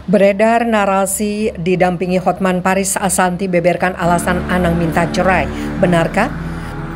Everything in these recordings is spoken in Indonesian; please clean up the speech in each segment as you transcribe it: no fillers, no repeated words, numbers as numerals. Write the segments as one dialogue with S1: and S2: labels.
S1: Beredar narasi didampingi Hotman Paris Assanti beberkan alasan Anang minta cerai. Benarkah?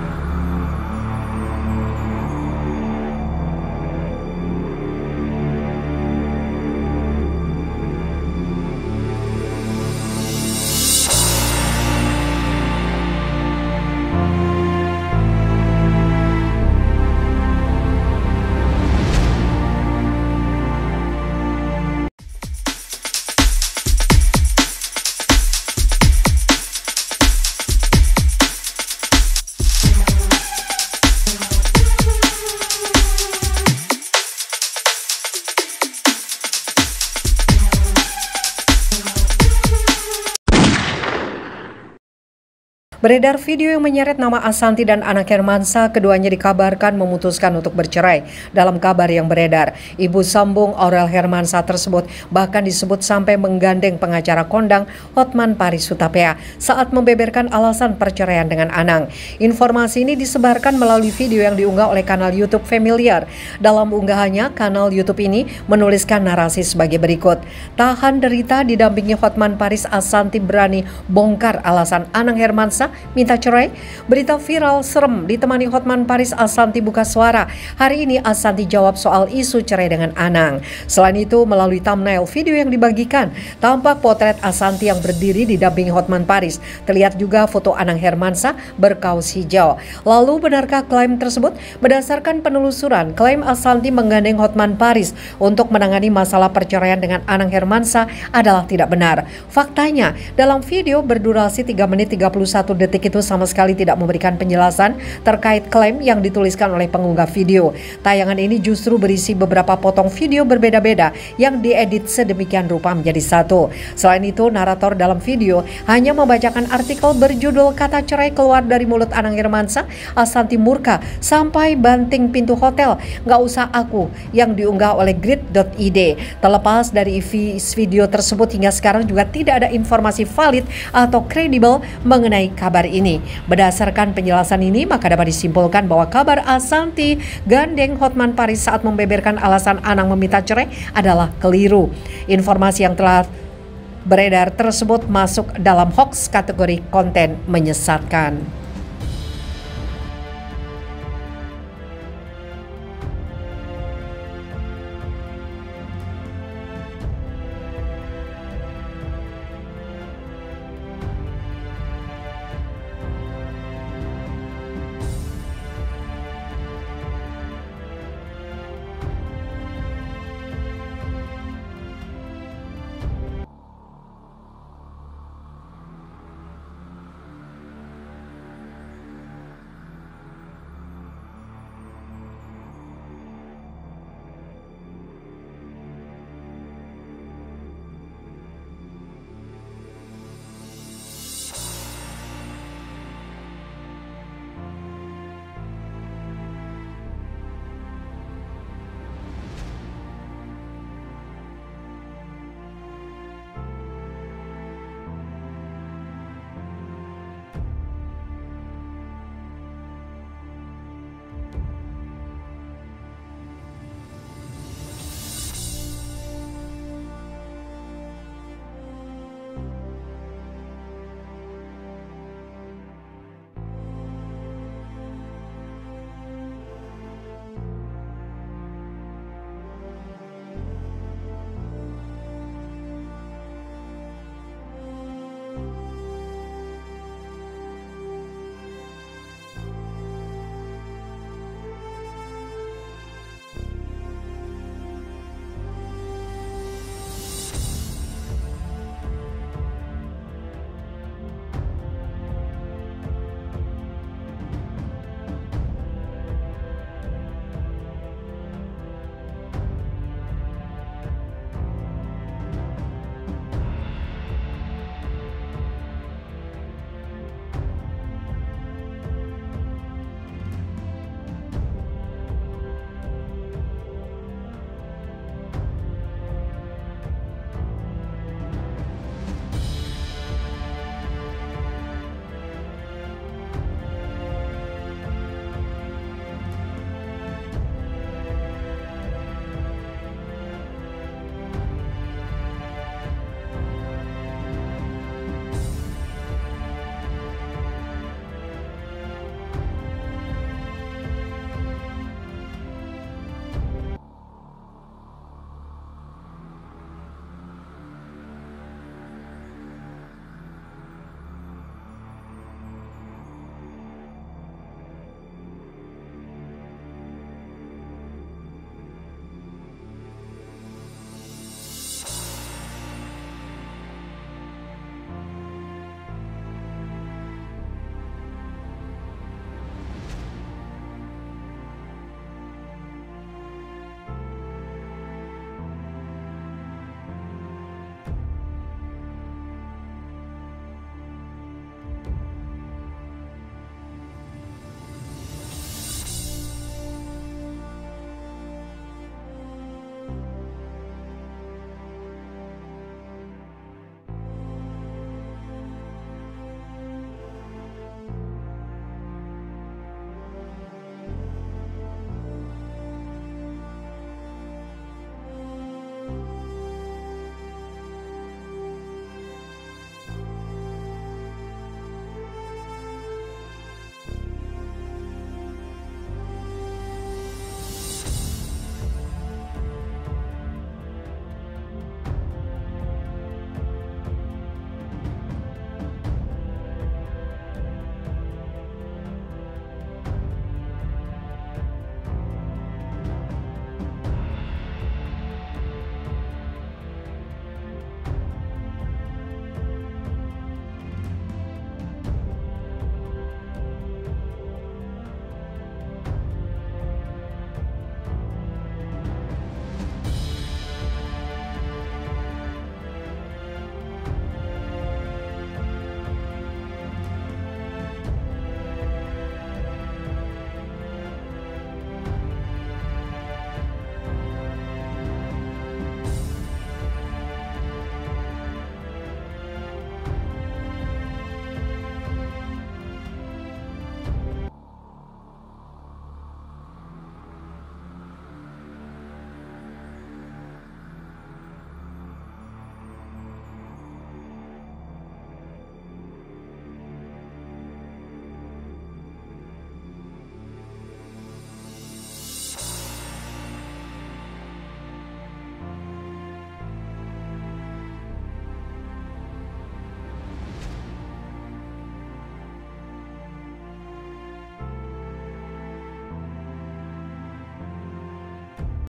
S1: Beredar video yang menyeret nama Assanti dan anak Hermansyah, keduanya dikabarkan memutuskan untuk bercerai. Dalam kabar yang beredar, ibu sambung Aurel Hermansyah tersebut bahkan disebut sampai menggandeng pengacara kondang Hotman Paris Hutapea saat membeberkan alasan perceraian dengan Anang. Informasi ini disebarkan melalui video yang diunggah oleh kanal YouTube Familiar. Dalam unggahannya, kanal YouTube ini menuliskan narasi sebagai berikut. Tahan derita didampingi Hotman Paris Assanti berani bongkar alasan Anang Hermansyah minta cerai. Berita viral serem ditemani Hotman Paris Assanti buka suara. Hari ini Assanti jawab soal isu cerai dengan Anang. Selain itu, melalui thumbnail video yang dibagikan, tampak potret Assanti yang berdiri didampingi Hotman Paris. Terlihat juga foto Anang Hermansyah berkaos hijau. Lalu, benarkah klaim tersebut? Berdasarkan penelusuran, klaim Assanti menggandeng Hotman Paris untuk menangani masalah perceraian dengan Anang Hermansyah adalah tidak benar. Faktanya, dalam video berdurasi 3 menit 31 detik itu sama sekali tidak memberikan penjelasan terkait klaim yang dituliskan oleh pengunggah video. Tayangan ini justru berisi beberapa potong video berbeda-beda yang diedit sedemikian rupa menjadi satu. Selain itu, narator dalam video hanya membacakan artikel berjudul "Kata cerai keluar dari mulut Anang Hermansyah, Assanti murka sampai banting pintu hotel, nggak usah aku," yang diunggah oleh grid.id. Terlepas dari video tersebut, hingga sekarang juga tidak ada informasi valid atau kredibel mengenai kabar ini. Berdasarkan penjelasan ini, maka dapat disimpulkan bahwa kabar Assanti gandeng Hotman Paris saat membeberkan alasan Anang meminta cerai adalah keliru. Informasi yang telah beredar tersebut masuk dalam hoax kategori konten menyesatkan.